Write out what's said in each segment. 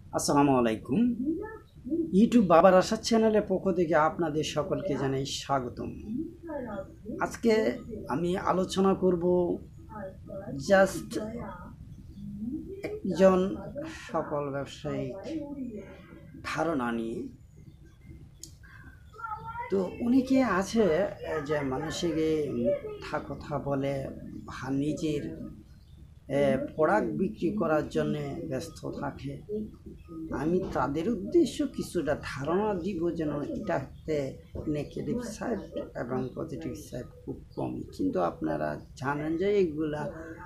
আসসালামু আলাইকুম। ইউটিউব বাবার আশা চ্যানেলের পক্ষ থেকে আপনাদের সকলকে জানাই স্বাগতম। আজকে আমি আলোচনা করব জাস্ট একজন সফল ব্যবসায়িক ধারণা নিয়ে। তো অনেকে আছে যে মানুষকে মিথ্যা কথা বলে বা নিজের প্রোডাক্ট বিক্রি করার জন্যে ব্যস্ত থাকে। আমি তাদের উদ্দেশ্য কিছুটা ধারণা দিব যেন এটাতে নেগেটিভ সাইড এবং পজিটিভ সাইড খুব কমই, কিন্তু আপনারা জানেন যে এগুলা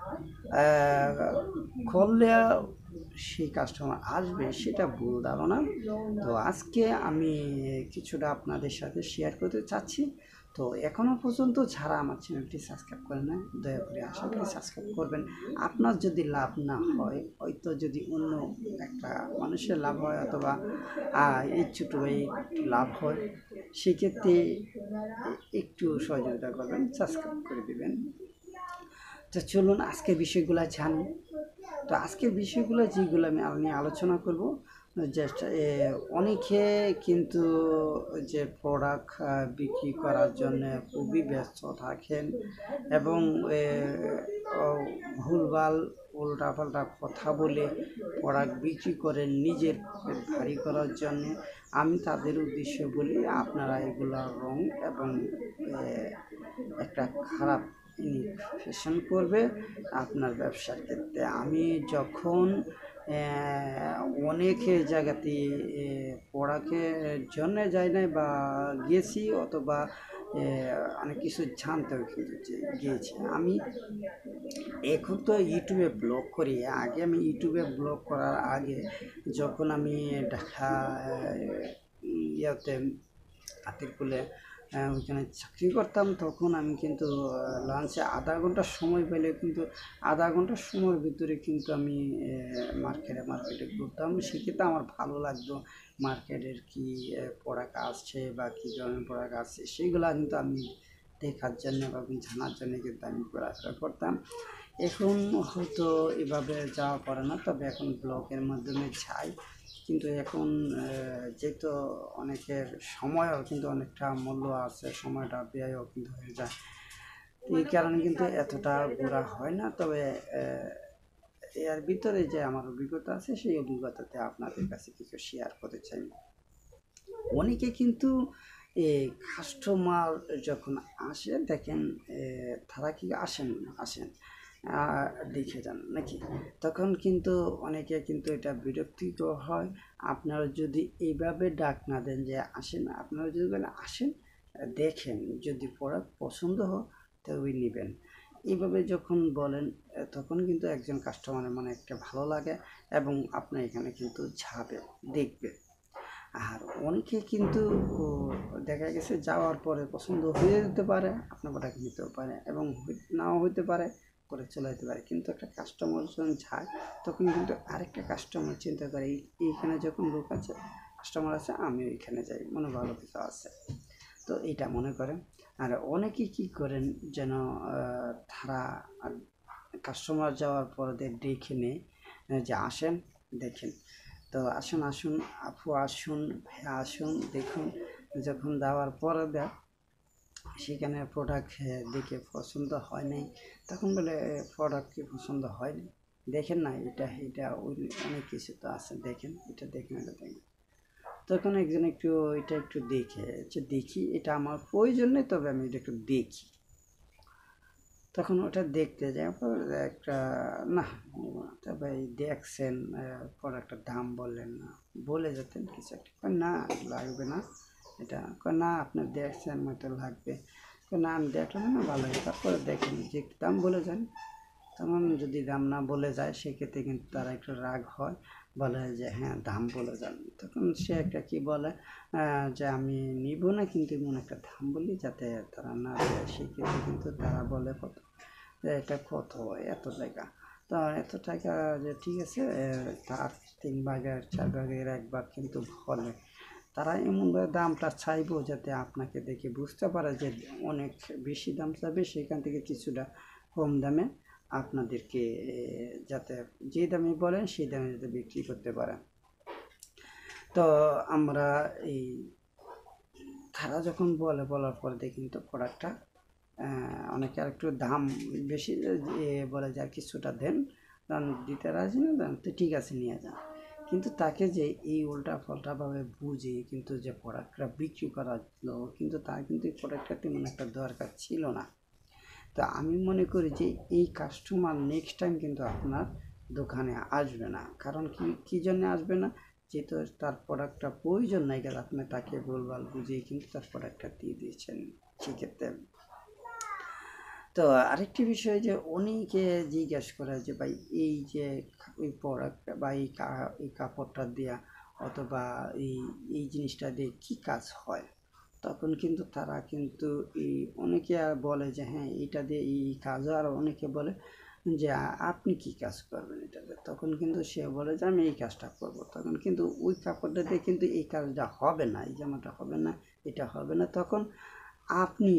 করলে সেই কাস্টমার আসবে, সেটা ভুল ধারণা। তো আজকে আমি কিছুটা আপনাদের সাথে শেয়ার করতে চাচ্ছি। তো এখনও পর্যন্ত যারা আমার চ্যানেলটি সাবস্ক্রাইব করে না, দয়া করে আশা করি সাবস্ক্রাইব করবেন। আপনার যদি লাভ না হয়, হয়তো যদি অন্য একটা মানুষের লাভ হয় অথবা এই ছোটো ভাই একটু লাভ হয়, সেক্ষেত্রে একটু সহযোগিতা করবেন, সাবস্ক্রাইব করে দেবেন। তো চলুন আজকের বিষয়গুলো জানি। তো আজকের বিষয়গুলো যেগুলো আমি আলোচনা করব, জাস্ট অনেকে কিন্তু যে প্রোডাক্ট বিক্রি করার জন্য খুবই ব্যস্ত থাকেন এবং ভুলভাল উল্টাপাল্টা কথা বলে প্রোডাক্ট বিক্রি করেন নিজের পকেট ভারী করার জন্যে। আমি তাদের উদ্দেশ্যে বলি, আপনারা এগুলো রং এবং একটা খারাপ ইনফেকশন করবে আপনার ব্যবসার ক্ষেত্রে। আমি যখন অনেক জায়গাতে পড়াকে জন্য যাই নাই বা গেছি, অথবা অনেক কিছু জানতেও কিন্তু গিয়েছি। আমি এখন তো ইউটিউবে ব্লগ করি। আগে আমি ইউটিউবে ব্লগ করার আগে যখন আমি ঢাকা ইয়াতে আতিরপুলে ওইখানে চাকরি করতাম, তখন আমি কিন্তু লাঞ্চে আধা ঘন্টার সময় পেলে কিন্তু আধা ঘন্টার সময়ের ভিতরে কিন্তু আমি মার্কেটে ঘুরতাম। সেক্ষেত্রে আমার ভালো লাগতো মার্কেটের কী প্রোডাক্ট আসছে বা কী ধরনের প্রোডাক্ট আসছে, সেইগুলো কিন্তু আমি দেখার জন্য বা জানার জন্য কিন্তু আমি ঘোরাফেরা করতাম। এখন হয়তো এভাবে যাওয়া পড়ে না, তবে এখন ব্লগের মাধ্যমে যাই। কিন্তু এখন যেহেতু অনেকের সময়ও কিন্তু অনেকটা মূল্য আছে, সময়টা ব্যয়ও কিন্তু হয়ে যায়, এই কারণে কিন্তু এতটা ঘোরা হয় না। তবে এর ভিতরে যে আমার অভিজ্ঞতা আছে, সেই অভিজ্ঞতাতে আপনাদের কাছে কিছু শেয়ার করতে চাই। অনেকে কিন্তু কাস্টমার যখন আসে দেখেন, তারা কি আসেন দেখে যান নাকি, তখন কিন্তু অনেকে কিন্তু এটা বিরক্তিকর হয়। আপনারা যদি এইভাবে ডাক না দেন যে আসেন, আপনারা যদি বলেন আসেন দেখেন, যদি প্রোডাক্ট পছন্দ হয় তবে নেবেন, এইভাবে যখন বলেন তখন কিন্তু একজন কাস্টমারের মনে একটা ভালো লাগে এবং আপনার এখানে কিন্তু যাবে, দেখবে। আর অনেকে কিন্তু দেখা গেছে যাওয়ার পরে পছন্দ হয়ে যেতে পারে, আপনার প্রোডাক্ট নিতেও পারে এবং নাও হইতে পারে, করে চলে যেতে পারে। কিন্তু একটা কাস্টমার যখন যায়, তখন কিন্তু আরেকটা কাস্টমার চিন্তা করে এইখানে যখন লোক আছে, কাস্টমার আছে, আমি ওইখানে যাই, মনে ভালো কিছু আছে, তো এইটা মনে করেন। আর অনেকে কি করেন যেন তারা কাস্টমার যাওয়ার পরে দেখে নেয় যে আসেন দেখেন। তো আসুন আসুন আপু, আসুন ভাইয়া, আসুন দেখুন। যখন দেওয়ার পরে দেয় সেখানে প্রোডাক্ট দেখে পছন্দ হয় নাই, তখন বলে প্রোডাক্ট কি পছন্দ হয়নি, দেখেন না এটা ওই অনেক কিছু তো আছে, দেখেন এটা, দেখেন এটা, দেখেন। তখন একজন এটা একটু দেখে যে দেখি এটা আমার প্রয়োজন নেই, তবে আমি এটা একটু দেখি। তখন ওটা দেখতে যাওয়ার পর একটা না, তবে দেখছেন প্রোডাক্টের দাম বললেন না, বলে যেতেন কিছু একটা, না লাগবে না এটা, না আপনার দেখছেন মতো লাগবে, না আমি দেখলাম না ভালো, তারপরে দেখেন যে দাম বলে যান। তখন যদি দাম না বলে যায়, সেক্ষেত্রে কিন্তু তারা একটু রাগ হয়, বলে যে হ্যাঁ দাম বলে যান। তখন সে একটা কি বলে যে আমি নিব না, কিন্তু এমন একটা দাম বলি যাতে তারা না দেয়। সেক্ষেত্রে কিন্তু তারা বলে কত, এটা কত, এত টাকা। তো এত টাকা, যে ঠিক আছে, তার 3 ভাগের 4 ভাগের 1 ভাগ কিন্তু বলে। তারা এমনভাবে দামটা চাইবো যাতে আপনাকে দেখে বুঝতে পারে যে অনেক বেশি দাম চাইবে, সেখান থেকে কিছুটা কম দামে আপনাদেরকে যাতে যে দামে বলেন সেই দামে যাতে বিক্রি করতে পারেন। তো আমরা এই তারা যখন বলার পরে দেখি কিন্তু প্রোডাক্টটা অনেকে আর একটু দাম বেশি বলে যে আর কিছুটা দেন, কারণ দিতে রাজি না, দেন তো ঠিক আছে নিয়ে যান। কিন্তু তাকে যে এই উল্টা পাল্টাভাবে বুঝে কিন্তু যে প্রোডাক্টটা বিক্রি করা হলো, কিন্তু তার কিন্তু এই প্রোডাক্টটা তেমন একটা দরকার ছিল না। তো আমি মনে করি যে এই কাস্টমার নেক্সট টাইম কিন্তু আপনার দোকানে আসবে না। কারণ কী জন্য আসবে না? যেহেতু তার প্রোডাক্টটা প্রয়োজন নাই গেলে আপনি তাকে ভুলভাল বুঝিয়ে কিন্তু তার প্রোডাক্টটা দিয়ে দিয়েছেন সেক্ষেত্রে। তো আরেকটি বিষয় যে অনেকে জিজ্ঞেস করে যে ভাই এই যে এই প্রোডাক্টটা বা এই কাপড়টা দেওয়া অথবা এই এই জিনিসটা দিয়ে কী কাজ হয়, তখন কিন্তু তারা কিন্তু এই অনেকে বলে যে হ্যাঁ এটা দিয়ে এই কাজ, আর অনেকে বলে যে আপনি কি কাজ করবেন এটাতে, তখন কিন্তু সে বলে যে আমি এই কাজটা করব। তখন কিন্তু ওই কাপড়টা দিয়ে কিন্তু এই কাজটা হবে না, এই জামাটা হবে না, এটা হবে না। তখন আপনি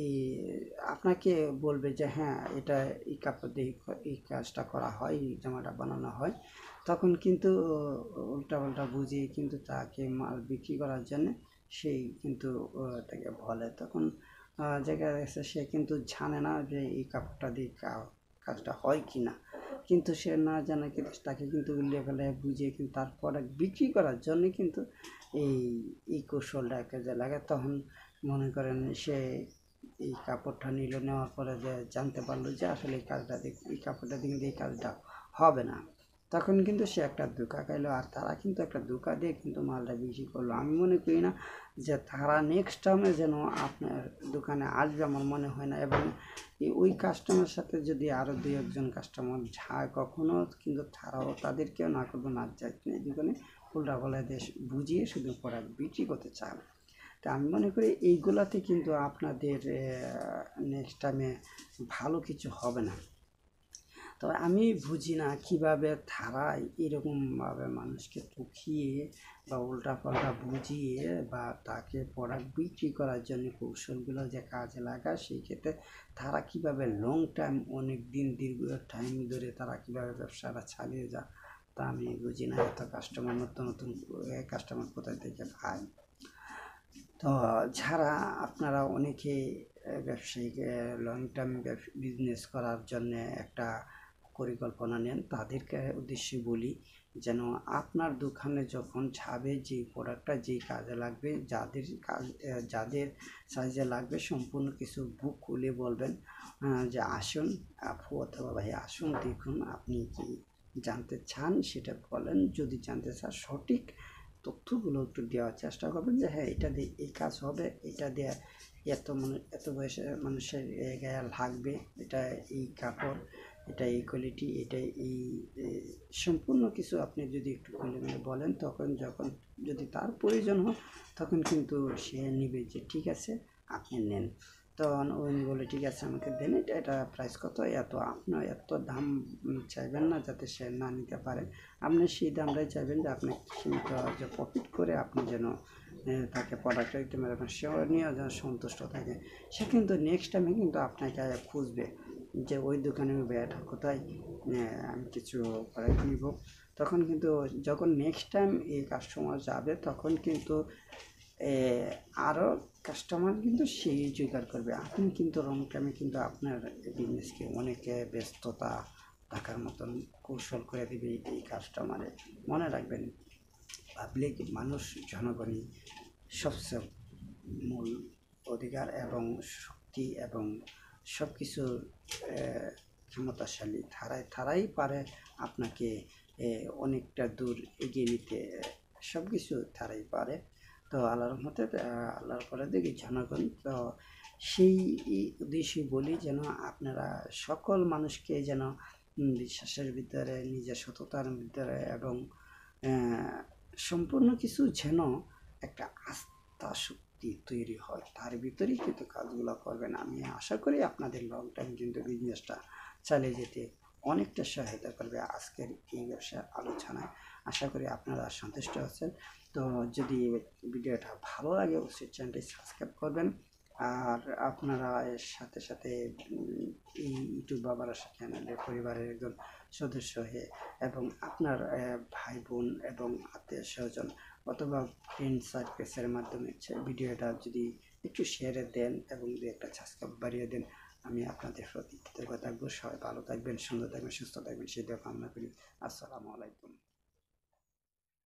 আপনাকে বলবে যে হ্যাঁ এটা এই কাপড় দিয়ে এই কাজটা করা হয়, এই জামাটা বানানো হয়। তখন কিন্তু উল্টাপাল্টা বুঝিয়ে কিন্তু তাকে মাল বিক্রি করার জন্য সেই কিন্তু তাকে বলে। তখন দেখা যাচ্ছে সে কিন্তু জানে না যে এই কাপড়টা দিয়ে কাজটা হয় কি না, কিন্তু সে না জানে কিন্তু তাকে কিন্তু লেভেলে বুঝিয়ে কিন্তু তার প্রোডাক্ট বিক্রি করার জন্য কিন্তু এই এই কৌশলটা কাজে লাগে। তখন মনে করেন সে এই কাপড়টা নিল, নেওয়ার পরে যে জানতে পারলো যে আসলে এই কাজটা এই কাপড়টা দিয়ে কিন্তু এই কাজটা হবে না, তখন কিন্তু সে একটা ধোঁকা খাইলো। আর তারা কিন্তু একটা ধোঁকা দিয়ে কিন্তু মালটা বিক্রি করলো। আমি মনে করি না যে তারা নেক্সট টাইমে যেন আপনার দোকানে আসবে, আমার মনে হয় না। এবং ওই কাস্টমার সাথে যদি আরও দুই একজন কাস্টমার যায় কখনো, কিন্তু তারাও তাদেরকেও না করবো না যায় এই দোকানে উল্টা পাল্টা দেশ বুঝিয়ে শুধু প্রোডাক্ট বিক্রি করতে চান। তা আমি মনে করি এইগুলাতে কিন্তু আপনাদের নেক্সট টাইমে ভালো কিছু হবে না। তবে আমি বুঝি না কীভাবে তারা এরকমভাবে মানুষকে ঠকিয়ে বা উল্টাপাল্টা বুঝিয়ে বা তাকে প্রোডাক্ট বিক্রি করার জন্য কৌশলগুলো যে কাজে লাগায়, সেই ক্ষেত্রে তারা কীভাবে লং টাইম অনেক দিন দীর্ঘ টাইম ধরে তারা কীভাবে ব্যবসাটা চালিয়ে যায় তা আমি বুঝি না। এত কাস্টমার নতুন নতুন কাস্টমার কোথায় থেকে পায়। তো যারা আপনারা অনেকে ব্যবসায়িক লং টার্ম বিজনেস করার জন্য একটা পরিকল্পনা নেন, তাদেরকে উদ্দেশ্যে বলি যেন আপনার দোকানে যখন যাবে যেই প্রোডাক্টটা যেই কাজে লাগবে, যাদের সাইজে লাগবে সম্পূর্ণ কিছু বুক খুলে বলবেন যে আসুন আপু অথবা ভাই আসুন, দেখুন আপনি কি জানতে চান সেটা বলেন। যদি জানতে চান সঠিক তথ্যগুলো একটু দেওয়ার চেষ্টা করবেন যে হ্যাঁ এটা দিয়ে এই কাজ হবে, এটা দিয়ে এত বয়সের মানুষের গায়ে লাগবে, এটা এই কাপড়, এটা এই কোয়ালিটি, এটা এই সম্পূর্ণ কিছু আপনি যদি একটু খুলে মেলে বলেন, তখন যদি তার প্রয়োজন হয় তখন কিন্তু সে নিবে যে ঠিক আছে আপনি নেন। তখন উনি বলে ঠিক আছে আমাকে দেন, এটা প্রাইস কত, এত। আপনার এত দাম চাইবেন না যাতে সে না নিতে পারে, আপনি সেই দামটাই চাইবেন যে আপনি সীমিত যে প্রফিট করে আপনি যেন তাকে প্রোডাক্টটা দিতে পারেন, সেও নিয়ে যেন সন্তুষ্ট থাকে। সে কিন্তু নেক্সট টাইমে কিন্তু আপনাকে খুঁজবে যে ওই দোকানে এটা কোথায়, আমি কিছু প্রোডাক্ট নিব। তখন কিন্তু যখন নেক্সট টাইম এই কাস্টমার যাবে তখন কিন্তু আরও কাস্টমার কিন্তু সেই জোগাড় করবে। আপনি কিন্তু লং টাইমে কিন্তু আপনার বিজনেসকে অনেকে ব্যস্ততা থাকার মতন কৌশল করে দেবে এই কাস্টমারে। মনে রাখবেন পাবলিক মানুষ জনগণই সবচেয়ে মূল অধিকার এবং শক্তি এবং সব কিছুর ক্ষমতাশালী, তারাই পারে আপনাকে অনেকটা দূর এগিয়ে নিতে, সব কিছু তারাই পারে। তো আল্লাহর রহমতে আল্লাহর পরে দেখি জনগণ তো সেই উদ্দেশ্যে বলি যেন আপনারা সকল মানুষকে যেন বিশ্বাসের ভিতরে, নিজের সততার ভিতরে এবং সম্পূর্ণ কিছু যেন একটা আস্থা শক্তি তৈরি হয়, তার ভিতরেই কিন্তু কাজগুলো করবেন। আমি আশা করি আপনাদের লং টাইম কিন্তু বিজনেসটা চালিয়ে যেতে অনেকটা সহায়তা করবে আজকের এই ব্যবসার আলোচনায়। আশা করি আপনারা সন্তুষ্ট আছেন। তো যদি ভিডিওটা ভালো লাগে অবশ্যই চ্যানেলটি সাবস্ক্রাইব করবেন। আর আপনারা এর সাথে সাথে এই ইউটিউব বাবার আশা চ্যানেলের পরিবারের একজন সদস্য হয়ে এবং আপনার ভাই বোন এবং আত্মীয় স্বজন অথবা ফ্রেন্ড সার্কেলের মাধ্যমে ভিডিওটা যদি একটু শেয়ারে দেন এবং দু একটা সাবস্ক্রাইব বাড়িয়ে দেন, আমি আপনাদের প্রতি কৃতজ্ঞ থাকবো। সবাই ভালো থাকবেন, সুন্দর থাকবেন, সুস্থ থাকবেন, সেটাও কামনা করি। আসসালামু আলাইকুম।